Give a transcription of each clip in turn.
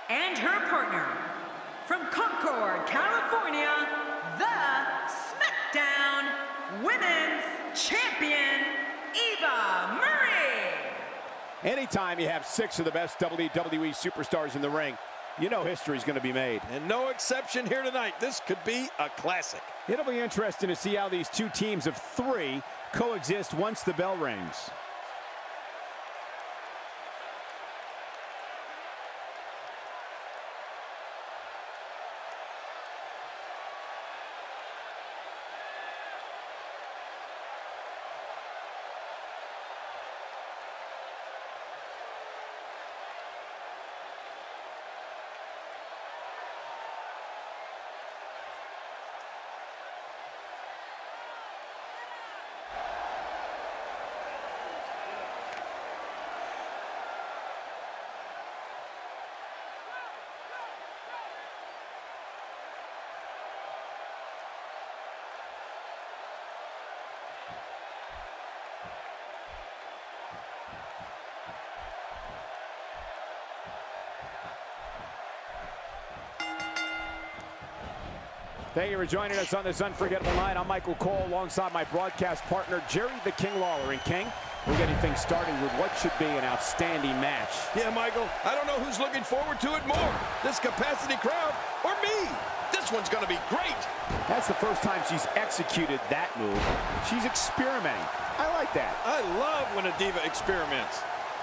And her partner, from Concord, California, the SmackDown Women's Champion, Eva Marie. Anytime you have 6 of the best WWE superstars in the ring, you know history's going to be made. And no exception here tonight. This could be a classic. It'll be interesting to see how these two teams of 3 coexist once the bell rings. Thank you for joining us on this unforgettable night. I'm Michael Cole alongside my broadcast partner, Jerry the King Lawler. And King, we're getting things started with what should be an outstanding match. Yeah, Michael, I don't know who's looking forward to it more, this capacity crowd or me. This one's going to be great. That's the first time she's executed that move. She's experimenting. I like that. I love when a diva experiments.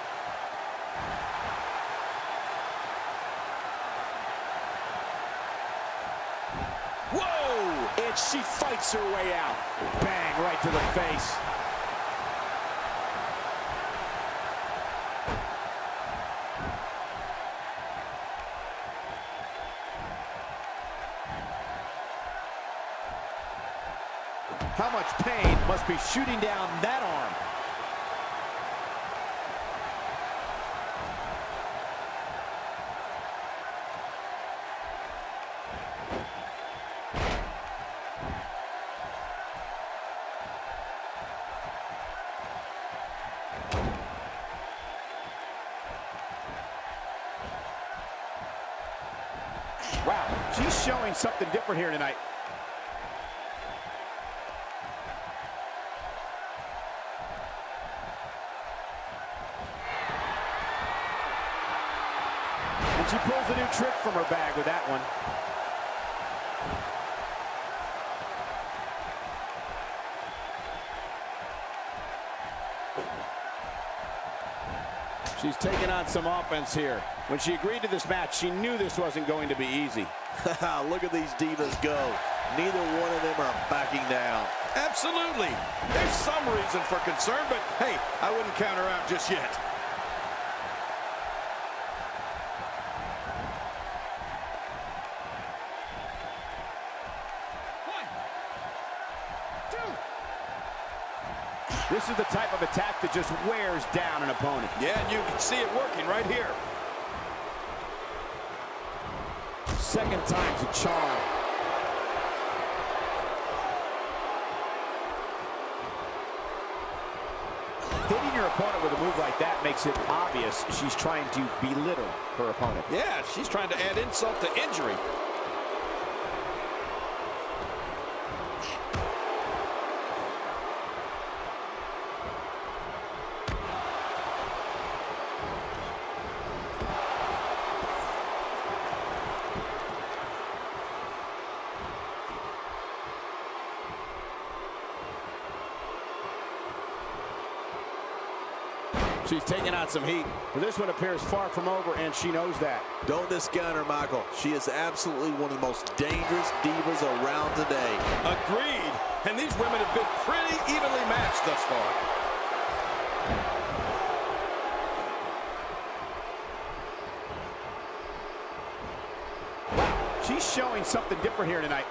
Whoa! And she fights her way out. Bang, right to the face. How much pain must be shooting down that arm? Wow, she's showing something different here tonight. And she pulls a new trick from her bag with that one. She's taking on some offense here. When she agreed to this match, she knew this wasn't going to be easy. Look at these divas go. Neither one of them are backing down. Absolutely. There's some reason for concern, but hey, I wouldn't count her out just yet. This is the type of attack that just wears down an opponent. Yeah, and you can see it working right here. Second time's a charm. Hitting your opponent with a move like that makes it obvious she's trying to belittle her opponent. Yeah, she's trying to add insult to injury. She's taking on some heat, but this one appears far from over, and she knows that. Don't discount her, Michael. She is absolutely one of the most dangerous divas around today. Agreed. And these women have been pretty evenly matched thus far. Wow, she's showing something different here tonight.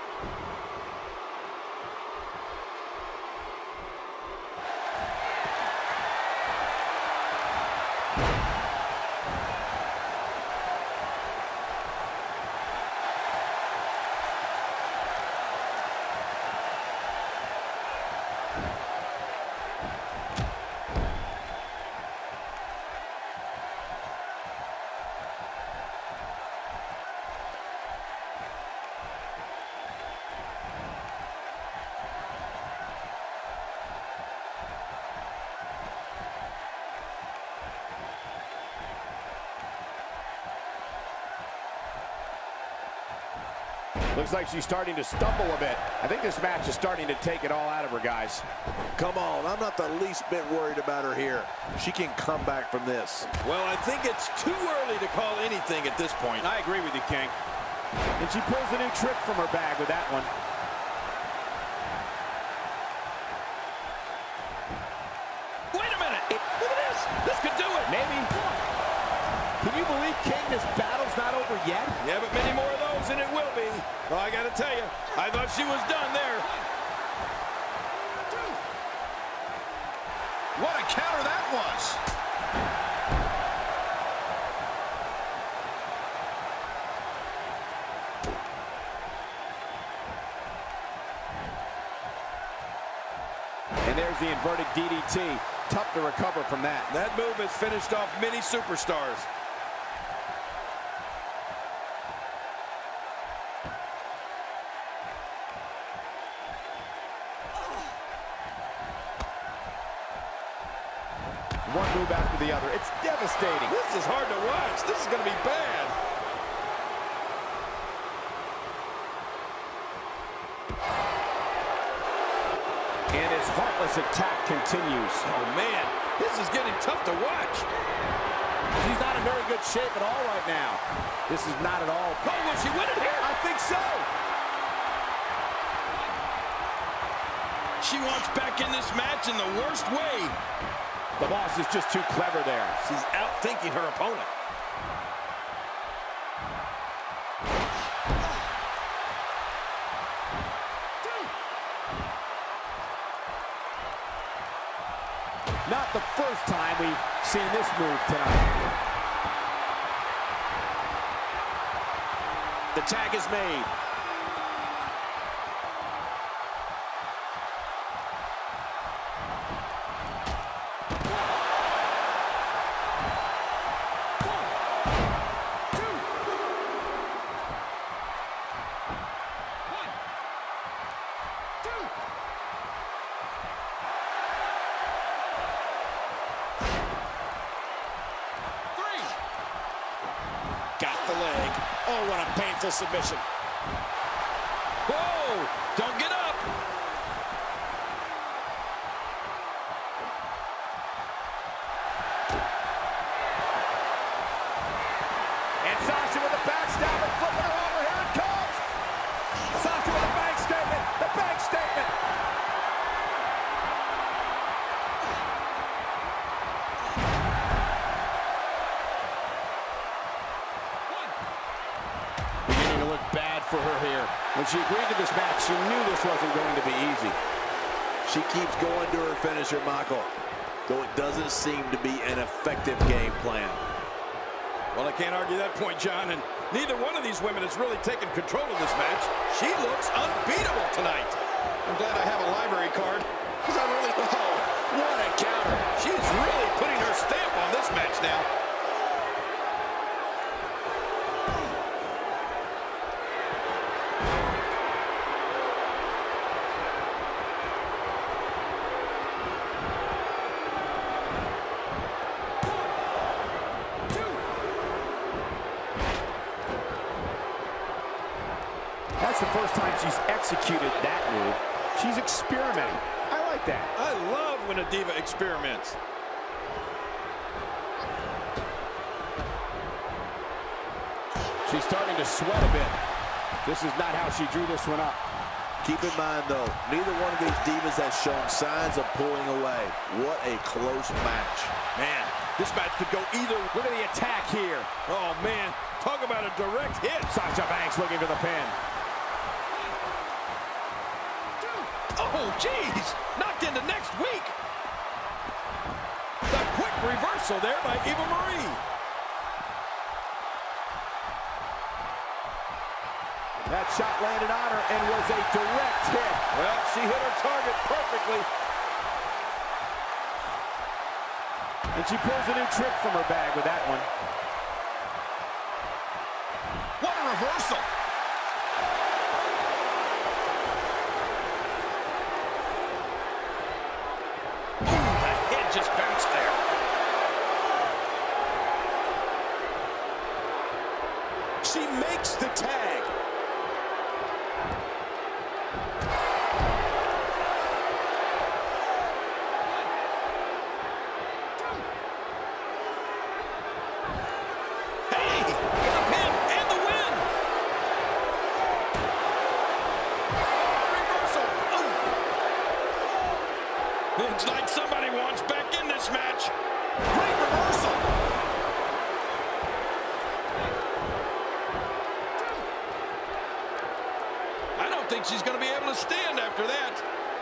Looks like she's starting to stumble a bit. I think this match is starting to take it all out of her, guys. Come on, I'm not the least bit worried about her here. She can come back from this. Well, I think it's too early to call anything at this point. I agree with you, King. And she pulls a new trick from her bag with that one. Wait a minute. Look at this. This could do it. Maybe. Can you believe, King, this battle's not over yet? Yeah, but many more of those, and it will be. Well, I got to tell you, I thought she was done there. What a counter that was. And there's the inverted DDT. Tough to recover from that. That move has finished off many superstars. One move after the other. It's devastating. This is hard to watch. This is going to be bad. And his heartless attack continues. Oh, man. This is getting tough to watch. She's not in very good shape at all right now. This is not at all. Oh, will she win it here? I think so. She wants back in this match in the worst way. The boss is just too clever there. She's outthinking her opponent. Not the first time we've seen this move tonight. The tag is made. Got the leg. Oh, what a painful submission. Whoa! Don't get up! And Sasha with a backstab and flipping her over. Here it comes! Sasha with a bank statement! The bank statement! Beginning to look bad for her here. When she agreed to this match, she knew this wasn't going to be easy. She keeps going to her finisher, Michael, though it doesn't seem to be an effective game plan. Well, I can't argue that point, John, and neither one of these women has really taken control of this match. She looks unbeatable tonight. I'm glad I have a library card, because I really... Oh, what a counter. She's really putting her stamp on this match now. That's the first time she's executed that move. She's experimenting. I like that. I love when a diva experiments. She's starting to sweat a bit. This is not how she drew this one up. Keep in mind, though, neither one of these divas has shown signs of pulling away. What a close match. Man, this match could go either. Look at the attack here. Oh, man, talk about a direct hit. Sasha Banks looking for the pin. Oh, geez, knocked into next week. The quick reversal there by Eva Marie. That shot landed on her and was a direct hit. Well, she hit her target perfectly. And she pulls a new trick from her bag with that one. What a reversal. Ooh, that head just bounced there. She makes the tag. Looks like somebody wants back in this match. Great reversal. I don't think she's going to be able to stand after that.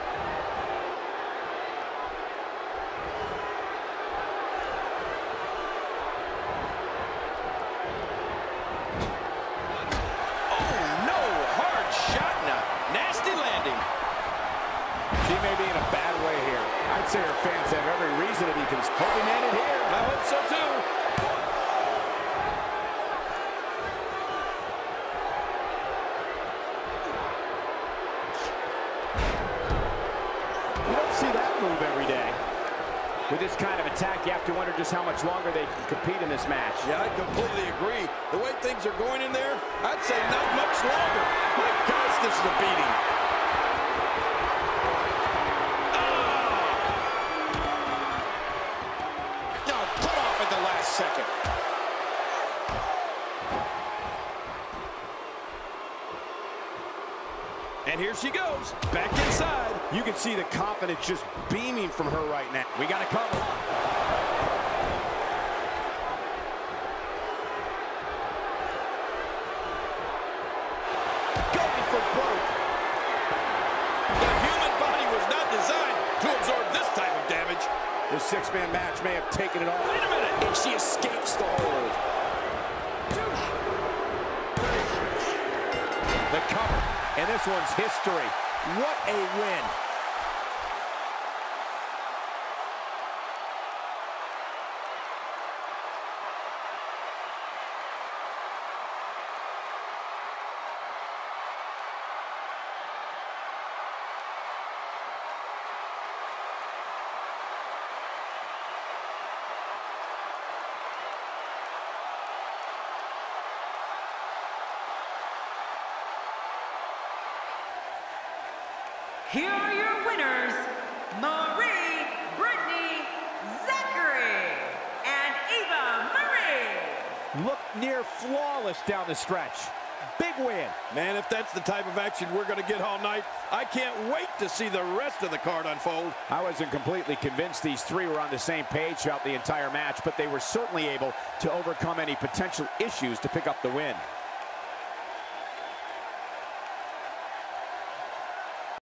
She may be in a bad way here. I'd say her fans have every reason to be hoping at it here. I hope so too. You don't see that move every day. With this kind of attack, you have to wonder just how much longer they can compete in this match. Yeah, I completely agree. The way things are going in there, I'd say not much longer. My gosh, this is a beating. Second. And here she goes, back inside. You can see the confidence just beaming from her right now. We got to cover. Going for broke. The human body was not designed to absorb this type of damage. The six-man match may have taken it all. Wait a minute. And she escapes the hold. The cover. And this one's history. What a win. Here are your winners, Marie Brittany Zachary and Eva Marie. Look near flawless down the stretch. Big win. Man, if that's the type of action we're going to get all night, I can't wait to see the rest of the card unfold. I wasn't completely convinced these three were on the same page throughout the entire match, but they were certainly able to overcome any potential issues to pick up the win.